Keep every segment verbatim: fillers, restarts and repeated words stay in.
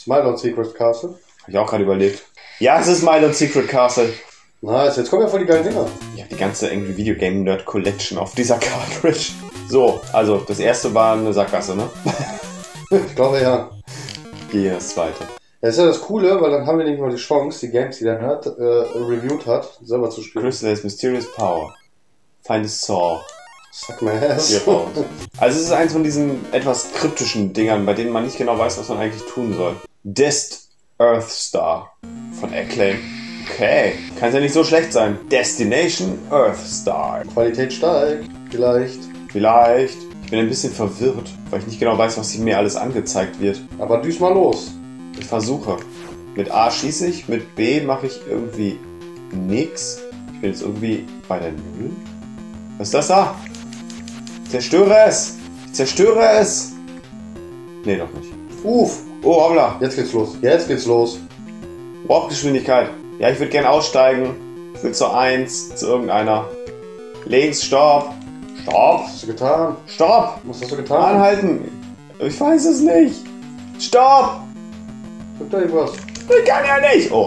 Smile Secret Castle. Hab ich auch gerade überlegt. Ja, es ist Smile Secret Castle. Nice, jetzt kommen ja voll die geilen Dinger. Ich habe die ganze irgendwie Videogame Nerd Collection auf dieser Cartridge. So, also das erste war eine Sackgasse, ne? Ich glaube ja. Hier das zweite. Das ist ja das Coole, weil dann haben wir nicht mal die Chance, die Games, die der Nerd äh, reviewed hat, selber zu spielen. Crystal has mysterious power. Find a saw. Suck my ass. Also es ist eins von diesen etwas kryptischen Dingern, bei denen man nicht genau weiß, was man eigentlich tun soll. Dest Earthstar von Acclaim. Okay, kann ja nicht so schlecht sein. Destination Earthstar. Qualität steigt, vielleicht. Vielleicht. Ich bin ein bisschen verwirrt, weil ich nicht genau weiß, was mir alles angezeigt wird. Aber düst mal los. Ich versuche. Mit A schieße ich, mit B mache ich irgendwie nix. Ich bin jetzt irgendwie bei der Null. Was ist das da? Zerstöre es! Ich zerstöre es! Nee, doch nicht. Uff! Oh, hoppla! Jetzt geht's los. Jetzt geht's los. Warpgeschwindigkeit. Ja, ich würde gerne aussteigen. Ich will zur eins, zu irgendeiner. Links, Stopp! Stopp! Was hast du getan? Stopp! Was hast du getan? Anhalten! Ich weiß es nicht! Stopp! Tut da irgendwas? Ich kann ja nicht! Oh.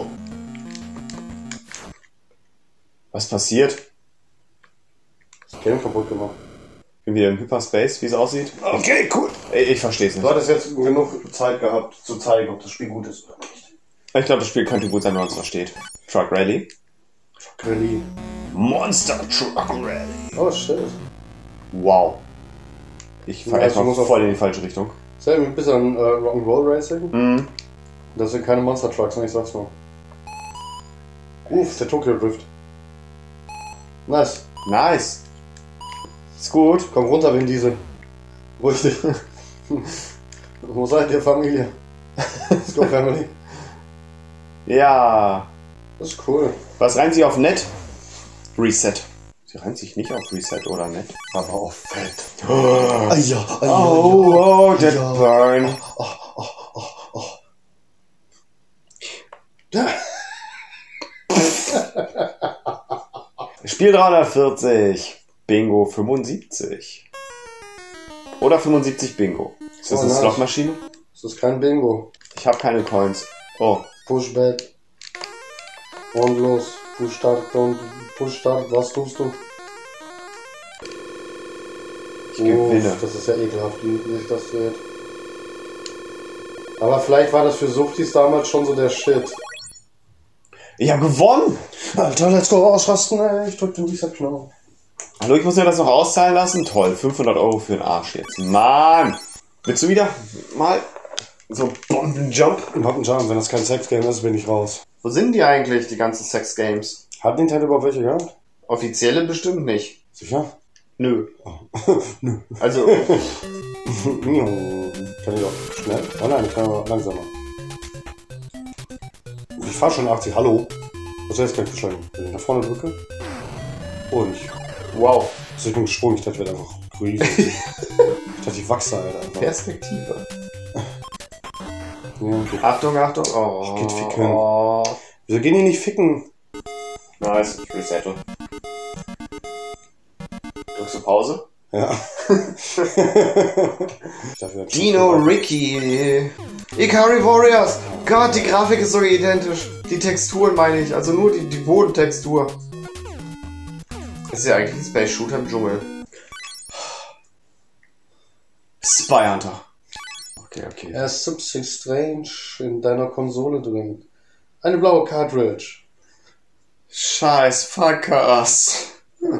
Was passiert? Das Game kaputt gemacht. Ich bin wieder im Hyperspace, wie es aussieht. Okay, cool. Ich, ich verstehe es Du nicht. hattest jetzt genug Zeit gehabt, zu zeigen, ob das Spiel gut ist oder nicht. Ich glaube, das Spiel könnte gut sein, wenn man es versteht. Truck Rally. Truck Rally. Monster Truck Rally. Oh shit. Wow. Ich fahre Ja, erstmal also muss voll in die falsche Richtung. Das ist ja ein bisschen äh, Rock'n'Roll Racing. Mhm. Das sind keine Monster Trucks, ne? Ich sag's nur. Uff, der Tokyo Drift. Nice. Nice. Ist gut. Komm runter, Vin Diesel. Ruhig dich. Wo seid ihr, Familie? Let's go, Family. Ja. Das ist cool. Was reimt sich auf Net? Reset. Sie reimt sich nicht auf Reset oder Net. Aber auch fett. Oh, Ah, ja, ah, ja, oh, ja. that Ja. burn. Oh, oh, oh, oh. Ja. Spiel dreihundertvierzig. Bingo fünfundsiebzig. Oder fünfundsiebzig Bingo. Ist das Oh, eine nice. Slotmaschine? Das ist kein Bingo. Ich habe keine Coins. Oh. Pushback. Und los. Push Start und Push Start. Was tust du? Ich gewinne. Uff, das ist ja ekelhaft, wie sich das dreht. Aber vielleicht war das für Suchtis damals schon so der Shit. Ich habe gewonnen! Alter, let's go ausrasten, ey. Ich drück den Reset-Knopf. Hallo, ich muss mir das noch auszahlen lassen? Toll, fünfhundert Euro für den Arsch jetzt. Mann! Willst du wieder mal so Bombenjump? Jump, wenn das kein Sex-Game ist, bin ich raus. Wo sind die eigentlich, die ganzen Sex-Games? Hat Nintendo überhaupt welche gehabt? Offizielle bestimmt nicht. Sicher? Nö. Nö. Also, Kann ich auch schnell? Oh nein, ich kann aber langsamer. Ich fahr schon achtzig. Hallo? Was soll ich jetzt gleich beschleunigen? Wenn ich nach vorne drücke? Oh, nicht. wow. Also ich bin gesprungen, ich dachte, ich werde einfach riesig. Ich dachte, ich wachse halt einfach. Perspektive. Ja, okay. Achtung, Achtung. Oh. Ich geht ficken. Wieso gehen die nicht ficken? Nice, ich resettle. Drückst du Pause? Ja. Ich dachte, wir Dino Ricky. Ikari Warriors. Gott, die Grafik ist so identisch. Die Texturen meine ich, also nur die, die Bodentextur. Das ist ja eigentlich ein Space Shooter im Dschungel. Spy Hunter. Okay, okay. Er ist something strange in deiner Konsole drin. Eine blaue Cartridge. Scheiß Fuckers.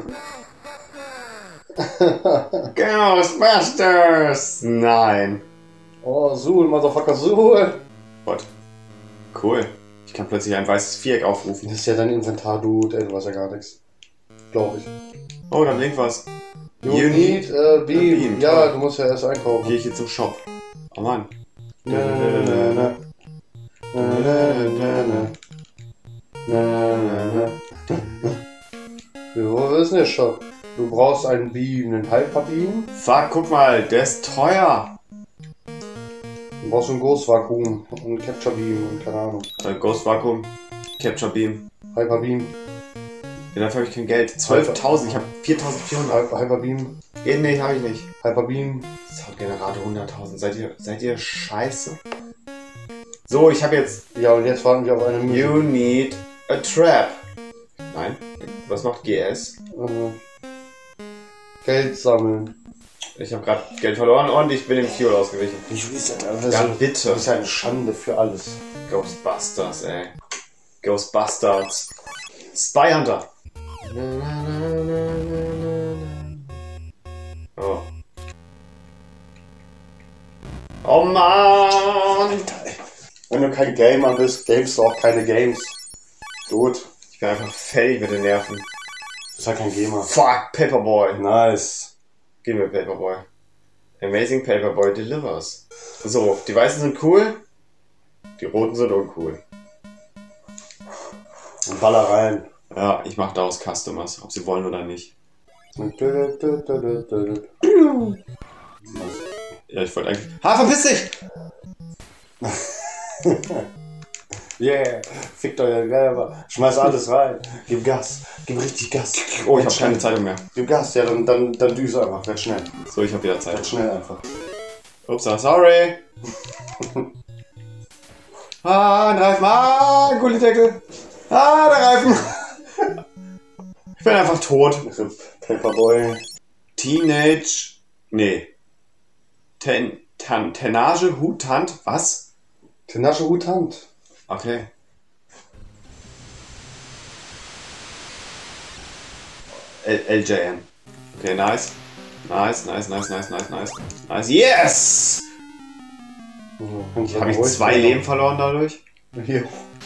Ghostbusters. Nein. Oh, Suhl, Motherfucker, Suhl. What? Cool. Ich kann plötzlich ein weißes Viereck aufrufen. Das ist ja dein Inventar, Dude. Ey, du weißt ja gar nichts. Glaube ich. Oh, da blinkt was. You, You need a beam. beam, Ja, toll. du musst ja erst einkaufen. Gehe ich jetzt zum Shop. Oh Mann. Na, na, na. Na, na, na, na. Na, na, na. Wo ist denn der Shop? Du brauchst einen Beam, einen Hyperbeam. Fuck, guck mal, der ist teuer. Du brauchst ein Ghost Vakuum und ein Capture Beam und keine Ahnung. Äh, Ghost Vacuum, Capture Beam. Hyperbeam. Ja, dafür habe ich kein Geld. zwölftausend, ich habe viertausendvierhundert. Hy- Hyperbeam. Eh, nee, habe ich nicht. Hyperbeam. Soundgenerator hunderttausend. Seid ihr, seid ihr scheiße? So, ich habe jetzt... Ja, und jetzt warten wir auf eine Musik. You need a trap. Nein? Was macht G S? Äh, Geld sammeln. Ich habe gerade Geld verloren und ich bin dem Fuel ausgewichen. Ich weiß nicht, Dann bitte. Das ist eine Schande für alles. Ghostbusters, ey. Ghostbusters. Spy Hunter. Oh. Oh Mann! Wenn du kein Gamer bist, gamest du auch keine Games. Gut. Ich bin einfach fertig mit den Nerven. Du bist halt kein Gamer. Fuck, Paperboy. Nice. Gib mir Paperboy. Amazing Paperboy delivers. So, die Weißen sind cool. Die Roten sind uncool. Und baller rein. Ja, ich mache daraus Customers, ob sie wollen oder nicht. Ja, ich wollte eigentlich... Ha, verpiss dich! Yeah, fickt euer selber. Schmeiß alles rein. Gib Gas. Gib richtig Gas. Oh, ich habe keine Zeitung mehr. Gib Gas, ja, dann, dann, dann düse einfach. Werd schnell. So, ich habe wieder Zeit. Werd schnell einfach. Ups, sorry. Ah, ein Reifen. Ah, ein Gullideckel. Ah, der Reifen. Ich bin einfach tot. Paperboy. Teenage... Nee. Ten... Tan... Tenage Hutant? Was? Tenage Hutant. Okay. L J N. Okay, nice. Nice, nice, nice, nice, nice, nice. Nice. Yes! Oh, habe ich zwei Leben verloren dadurch? Hier.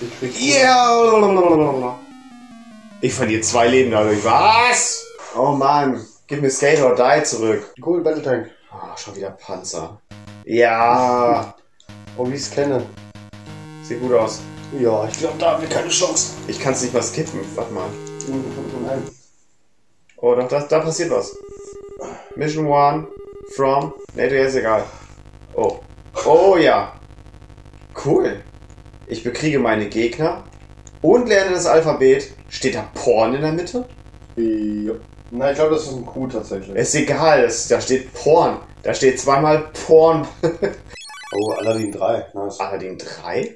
Yeah! Ich verliere zwei Leben dadurch. Was? Oh Mann. Gib mir Skate or Die zurück. Cool, Battle Tank. Oh, schon wieder Panzer. Ja. Oh, wie ich es kenne. Sieht gut aus. Ja, ich glaube, da haben wir keine Chance. Ich kann es nicht mal skippen. Warte mal. Nein. Oh, da, da, da passiert was. Mission one from... Ne, der ist egal. Oh. Oh ja. Cool. Ich bekriege meine Gegner und lerne das Alphabet. Steht da Porn in der Mitte? Ja. Nein, ich glaube, das ist ein Q tatsächlich. Ist egal, das, da steht Porn. Da steht zweimal Porn. Oh, Aladdin drei. Nice. Aladdin drei?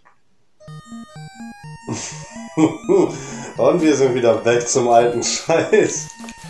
Und wir sind wieder weg zum alten Scheiß.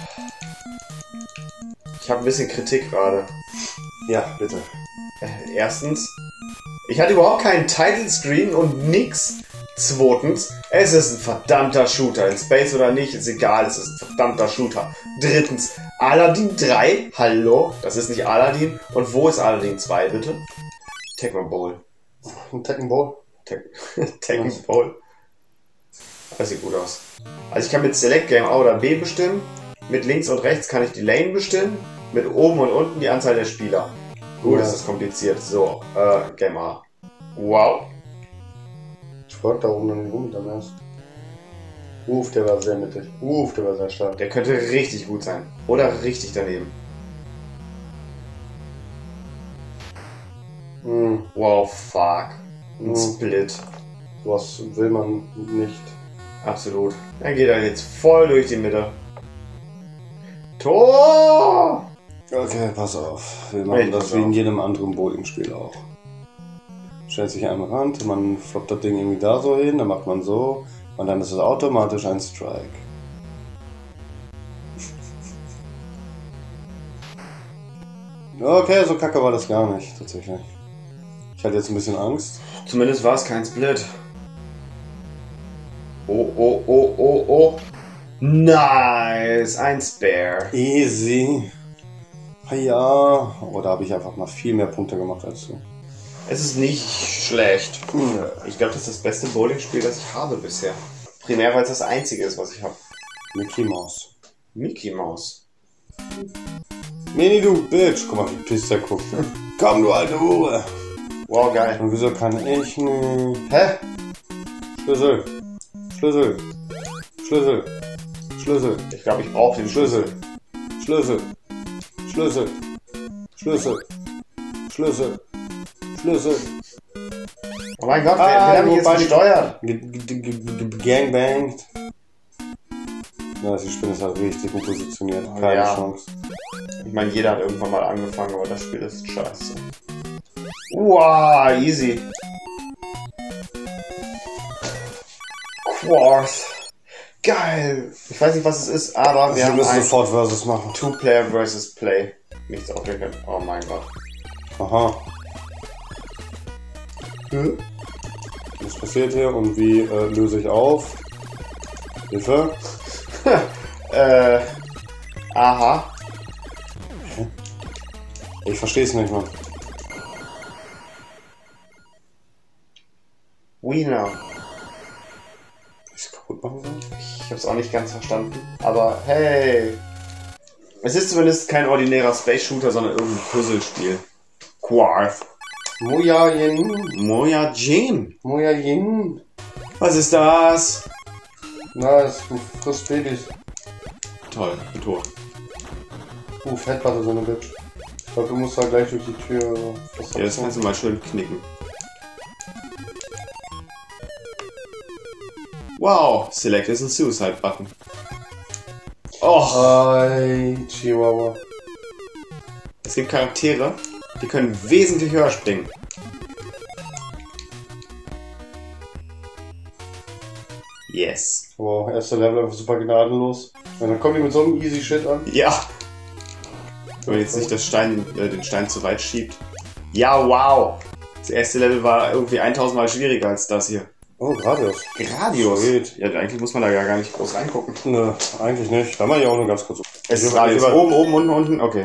Ich habe ein bisschen Kritik gerade. Ja, bitte. Äh, erstens, ich hatte überhaupt keinen Title Screen und nix. Zweitens, es ist ein verdammter Shooter. In Space oder nicht, ist egal, es ist ein verdammter Shooter. Drittens, Aladdin drei? Hallo? Das ist nicht Aladdin. Und wo ist Aladdin zwei, bitte? Tecmo Bowl. Tekken Bowl. Te Tecmo Bowl. Das sieht gut aus. Also ich kann mit Select Game A oder B bestimmen. Mit links und rechts kann ich die Lane bestimmen. Mit oben und unten die Anzahl der Spieler. Gut, Ja. das ist kompliziert. So, äh, Game A. Wow. Ich frag da oben noch nicht rum, dann erst. Uff, der war sehr mittig. Uff, der war sehr stark. Der könnte richtig gut sein. Oder richtig daneben. Hm, Wow, fuck. Ein Mhm. Split. was will man nicht? Absolut. Dann geht er jetzt voll durch die Mitte. Tor! Okay, pass auf. Wir Nee, machen pass das wie in auf. jedem anderen Bowling-Spiel auch. Stellt sich am Rand, man floppt das Ding irgendwie da so hin, dann macht man so und dann ist es automatisch ein Strike. Okay, so kacke war das gar nicht, tatsächlich. Ich hatte jetzt ein bisschen Angst. Zumindest war es kein Split. Oh, oh, oh, oh, oh. Nice. Ein Spare. Easy. Ja, aber da habe ich einfach mal viel mehr Punkte gemacht als du. Es ist nicht schlecht. Ich glaube, das ist das beste Bowling-Spiel, das ich habe bisher. Primär, weil es das einzige ist, was ich habe. Mickey Mouse. Mickey Mouse. Mini, du Bitch. Guck mal, wie pisst der guckt. Komm, du alte Hure. Wow, geil. Und wieso kann ich nicht? Hä? Schlüssel. Schlüssel. Schlüssel. Schlüssel. Ich glaube, ich brauche den Schlüssel. Schlüssel. Schlüssel. Schlüssel. Schlüssel. Schlüssel. Oh mein Gott, wer, Ah, wer hat mich jetzt wobei- gesteuert? G- g- g- g- Gangbangt. Ja, die Spinne ist halt richtig gut positioniert. Oh, Keine ja. Chance. Ich meine, jeder hat irgendwann mal angefangen, aber das Spiel ist scheiße. Wow, easy. Quarth. Geil. Ich weiß nicht, was es ist, aber wir Wir haben müssen ein sofort Versus machen. Two-Player versus Play. Nichts aufgeklärt. Oh mein Gott. Aha. Hm? Was passiert hier und wie äh, löse ich auf? Hilfe? äh. Aha. Ich verstehe es nicht mal. We know. Ich kaputt machen soll? Ich hab's auch nicht ganz verstanden. Aber hey. Es ist zumindest kein ordinärer Space-Shooter, sondern irgendein Puzzlespiel. Quarth. Mojajin. Mojajin. Mojajin. Was ist das? Na, es frisst Babys. Toll, ein Tor. Uh, Fettplatte, so eine Bitch. Ich glaube, du musst da gleich durch die Tür. Was Ja, das kannst du mal schön knicken. Wow, select is a suicide button. Oh, Hi, Chihuahua. es gibt Charaktere, die können wesentlich höher springen. Yes. Wow, erster Level einfach super gnadenlos. Und dann kommen die mit so einem easy Shit an. Ja. Wenn man jetzt nicht das Stein, äh, den Stein zu weit schiebt. Ja, wow. Das erste Level war irgendwie tausendmal schwieriger als das hier. Oh, Gradius. Gradius? Sweet. Ja, eigentlich muss man da ja gar nicht groß reingucken. Nö, eigentlich nicht. Da mache ich auch nur ganz kurz. Es ist Ich- Radius. ich- Oben, oben, unten, unten. Okay.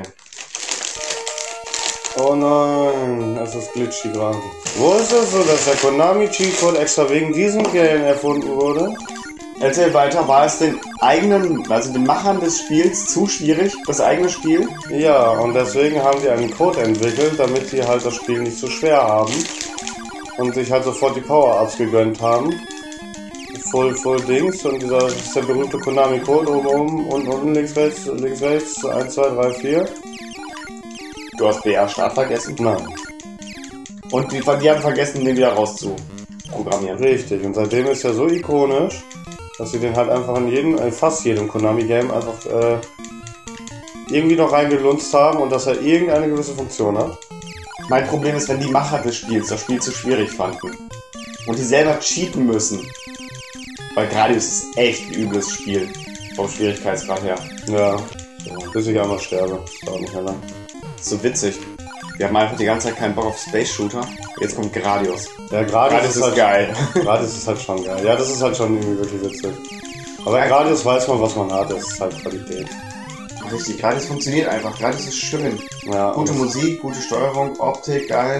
Oh nein, es ist glitchy gerade. Wo ist es so, dass der Konami Cheatcode extra wegen diesem Game erfunden wurde? Erzähl weiter. War es den eigenen, also den Machern des Spiels zu schwierig, das eigene Spiel? Ja, und deswegen haben die einen Code entwickelt, damit die halt das Spiel nicht so schwer haben. Und sich halt sofort die Power-Ups gegönnt haben. Full, full Dings. Und dieser, das ist der berühmte Konami-Code. Oben, oben, unten, unten, links, rechts, links, rechts. eins, zwei, drei, vier. Du hast B A Start vergessen. Nein. Und die, die haben vergessen, den wieder rauszuprogrammieren. Richtig. Und seitdem ist er so ikonisch, dass sie den halt einfach in jedem, in fast jedem Konami-Game einfach äh, irgendwie noch reingelunzt haben und dass er irgendeine gewisse Funktion hat. Mein Problem ist, wenn die Macher des Spiels das Spiel zu schwierig fanden und die selber cheaten müssen. Weil Gradius ist echt ein übles Spiel vom Schwierigkeitsgrad her. Ja. Bis ich einmal sterbe. Das dauert nicht mehr lang. So witzig. Wir haben einfach die ganze Zeit keinen Bock auf Space Shooter. Jetzt kommt Gradius. Ja, Gradius, Gradius ist, ist halt, geil. Gradius ist halt schon geil. Ja, das ist halt schon irgendwie wirklich witzig. Aber in Gradius weiß man, was man hat. Das ist halt Qualität. Richtig, Gradius funktioniert einfach. Gradius ist schön. Ja, Gute und- Musik, gute Steuerung, Optik, geil.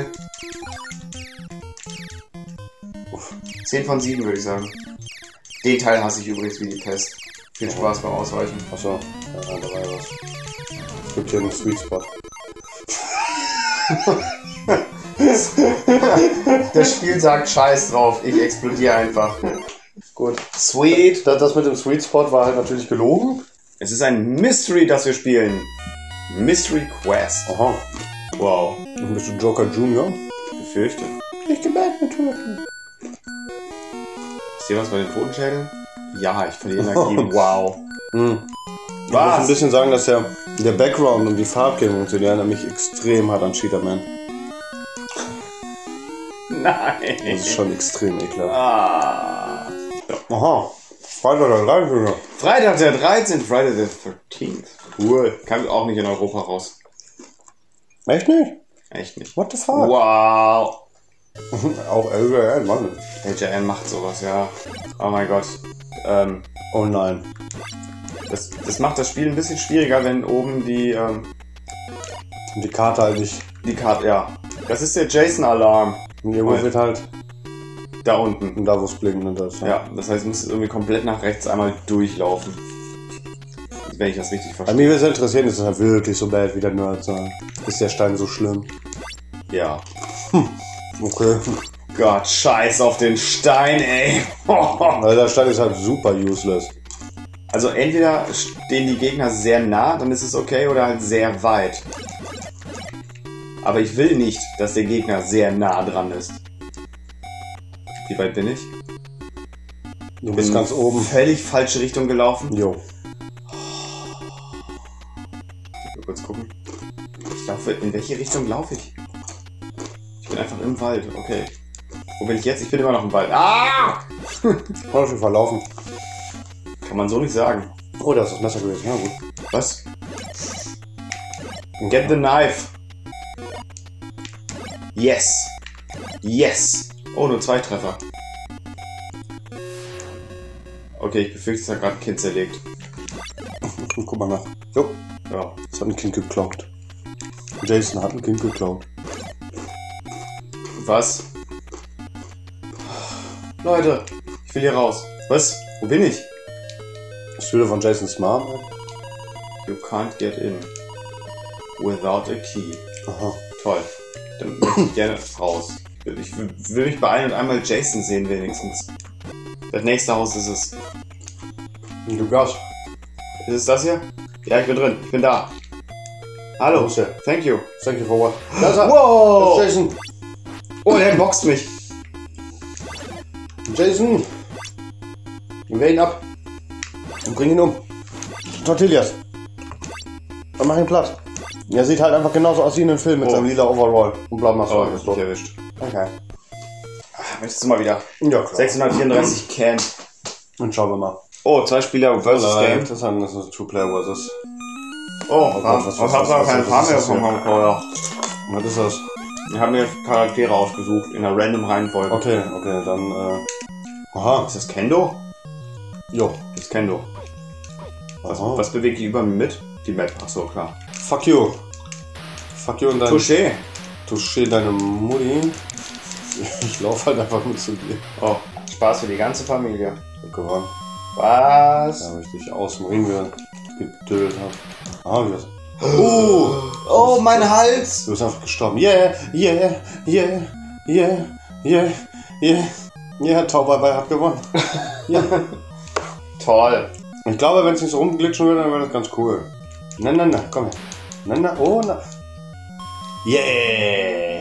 Uff. zehn von sieben würde ich sagen. Den Teil hasse ich übrigens wie die Pest. Viel Spaß beim Ausweichen. Achso, ja, da war ja was. Es gibt hier einen Sweet Spot. Das Spiel sagt Scheiß drauf, ich explodiere einfach. Gut. Sweet. Das, das mit dem Sweet Spot war halt natürlich gelogen. Es ist ein Mystery, das wir spielen. Mystery Quest. Aha. Wow. Bist du Joker Junior? Ich befürchte. Ich geh back mit Türken. Ist hier was bei den Totenschädeln? Ja, ich verliere Energie. Wow. Hm. Ich muss Was? ein bisschen sagen, dass der, der Background und die Farbgebung zu dir erinnert mich extrem hart an Cheaterman. Nein. Das ist schon extrem ekelhaft. Ah. Aha. Freitag der dreizehnte. Freitag der dreizehnte. Friday the thirteenth. Cool. Kam auch nicht in Europa raus. Echt nicht? Echt nicht. What the fuck? Wow. Auch L J N, Mann. L J N macht sowas, ja. Oh mein Gott. Ähm, Oh nein. das, das macht das Spiel ein bisschen schwieriger, wenn oben die, ähm, Und die Karte halt nicht. die Karte, ja. Das ist der Jason-Alarm. Und irgendwo wird halt. Da unten. Und da wo es blinkt und das. Ja, das heißt, du musst irgendwie komplett nach rechts einmal durchlaufen. Wenn ich das richtig Bei verstehe. mir würde es interessieren, ist es halt wirklich so bad wie der Nerd sagen. Ist der Stein so schlimm? Ja. Okay. Gott, scheiß auf den Stein, ey. Also der Stein ist halt super useless. Also entweder stehen die Gegner sehr nah, dann ist es okay, oder halt sehr weit. Aber ich will nicht, dass der Gegner sehr nah dran ist. Wie weit bin ich? Du bist Bin ganz oben. Völlig falsche Richtung gelaufen. Jo. Mal kurz gucken. Ich laufe. In welche Richtung laufe ich? Ich bin einfach im Wald. Okay. Wo bin ich jetzt? Ich bin immer noch im Wald. Ah! Hat schon verlaufen. Kann man so nicht sagen. Oh, da ist das Messer gewesen. Ja, gut. Was? Get the knife. Yes. Yes. Oh, nur zwei Treffer. Okay, ich befürchte, es hat gerade ein Kind zerlegt. Guck mal nach. Jo. Ja. Es hat ein Kind geklaut. Jason hat ein Kind geklaut. Was? Leute, ich will hier raus. Was? Wo bin ich? Ist wieder von Jasons Mom? You can't get in. Without a key. Aha. Toll. Dann möchte ich gerne raus. Ich will, will mich beeilen und einmal Jason sehen wenigstens. Das nächste Haus ist es. Du Gas. Ist es das hier? Ja, ich bin drin. Ich bin da. Hallo. Wo ist er? Thank you. Thank you for what? Da ist er. Wow. Das ist Jason. Oh, der boxt mich. Jason. Wir wehren ihn ab. Und bringen ihn um. Tortillas. Und machen ihn platt. Er sieht halt einfach genauso aus wie in dem Film mit Oh. seinem lila Overall. Und blau Maske. Oh, ich hab mich erwischt. Okay. Möchtest du mal wieder? Ja, klar. sechshundertvierunddreißig Can. Und schauen wir mal. Oh, zwei Spieler versus Game. Das ist ein, das ist ein Two-Player versus. Oh, Gott, was, was- was, was- habt ihr was- keine was Farbe ist das bekommen, hier? Hardcore? Was ist das? Wir haben mir Charaktere ausgesucht in einer random Reihenfolge. Okay, okay, dann, äh. Aha. Ist das Kendo? Jo. Das ist Kendo. Was, Aha. was bewegt die über mir mit? Die Map, achso, klar. Fuck you. Fuck you und dein. Touché. Touché deine Mutti. Ich laufe halt einfach mit zu dir. Oh, Spaß für die ganze Familie. Gewonnen. Was? Ja, weil ich dich aus dem Ring wieder getötet habe. Ah, wie das. Uh, oh, mein Hals! Du bist einfach gestorben. Yeah, yeah, yeah, yeah, yeah, yeah. Ja, Tauberbei hat gewonnen. Ja. Toll. Ich glaube, wenn es nicht so rumglitschen würde, dann wäre das ganz cool. Na, na, na, komm her. Na, na, oh, na. Yeah.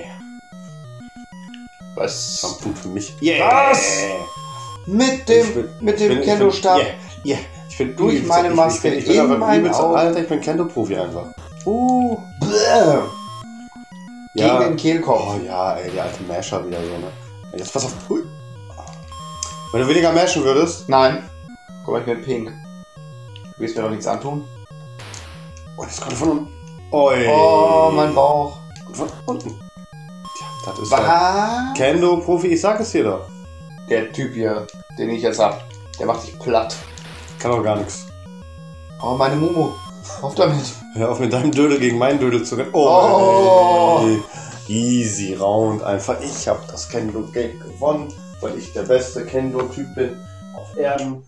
Was? Das war ein Punkt für mich. Was? Ich Mit bin- dem, mit ich dem bin- ich Kendo-Stab? bin- Yeah, yeah. Ich bin Durch übelst- meine ich- Maske, Ich bin, ich bin in aber meinen übelst, Augen. Alter, ich bin Kendo-Profi einfach. Uh, bläh. Gegen Ja. den Kehlkopf. Oh ja, ey, die alte Masher wieder so, ne? Jetzt pass auf. Ui. Wenn du weniger mashen würdest. Nein. Guck mal, ich bin pink. Du willst mir doch nichts antun? Oh, das kommt von unten. Oi. Oh, mein Bauch. Von unten. Ja, das ist halt Was? Kendo-Profi, ich sag es dir doch. Der Typ hier, den ich jetzt hab, der macht dich platt. Kann doch gar nichts. Oh, meine Mumu. Auf damit. Hör auf mit deinem Dödel gegen meinen Dödel zu rennen. Oh, Oh. ey. Easy Round einfach. Ich hab das Kendo-Game gewonnen, weil ich der beste Kendo-Typ bin auf Erden.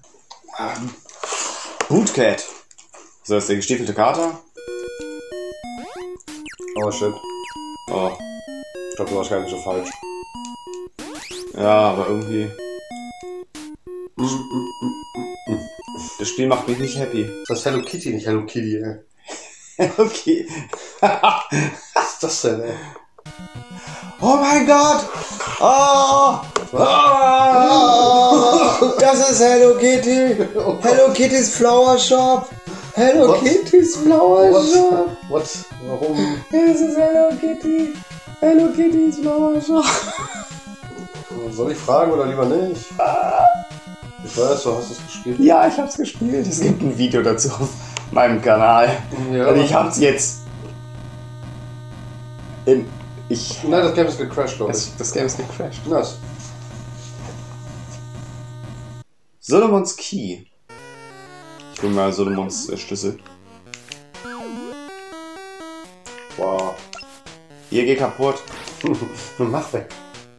Bootcat. So, das ist der gestiefelte Kater. Oh shit. Oh. Ich glaube, du warst gar nicht so falsch. Ja, aber irgendwie. Das Spiel macht mich nicht happy. Das ist Hello Kitty, nicht Hello Kitty, ey. Okay. Was ist das denn, ey? Oh mein Gott! Oh! Oh! Das ist Hello Kitty! Hello Kitty's Flower Shop! Hello What? Kitty's Flower Shop! What? What? Warum? Das ist Hello Kitty! Hello Kitty's Flower Shop! Soll ich fragen oder lieber nicht? Ich weiß, du hast es gespielt. Ja, ich hab's gespielt. Es gibt ein Video dazu auf meinem Kanal. Ja. Und ich hab's jetzt. In. Ich. Nein, das Game ist gecrashed, glaube ich. Das, das Game ist gecrashed. Nice. Solomons Key. Ich hol mal Solomons äh, Schlüssel. Wow. Hier, geh kaputt. Mach weg.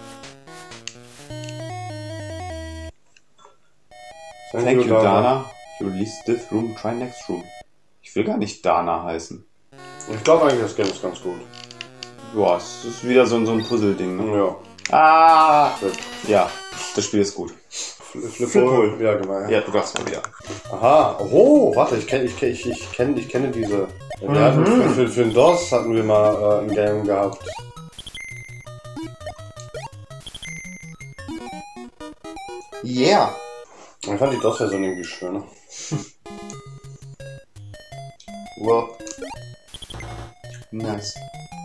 Thank you, Dana. You release this room, try next room. Ich will gar nicht Dana heißen. Ich glaube eigentlich, das Game ist ganz gut. Boah, es ist wieder so, ein- so ein Puzzle-Ding. Ne? Ja. Ah! Flip. Ja, das Spiel ist gut. Flip Flip Ja, genau. Ja. Ja, du darfst mal wieder. Aha. Oh, warte, ich kenne ich, kenn- ich, ich, kenn, ich kenne diese. Wir hatten für, für, für den DOS hatten wir mal äh, ein Game gehabt. Yeah! Ich fand die DOS-Version irgendwie schöner. Well. Nice.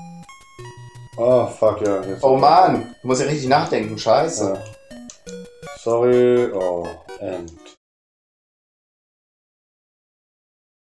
Oh, fuck, ja. Jetzt Oh man, du musst ja richtig nachdenken, scheiße. Ja. Sorry. Oh, End.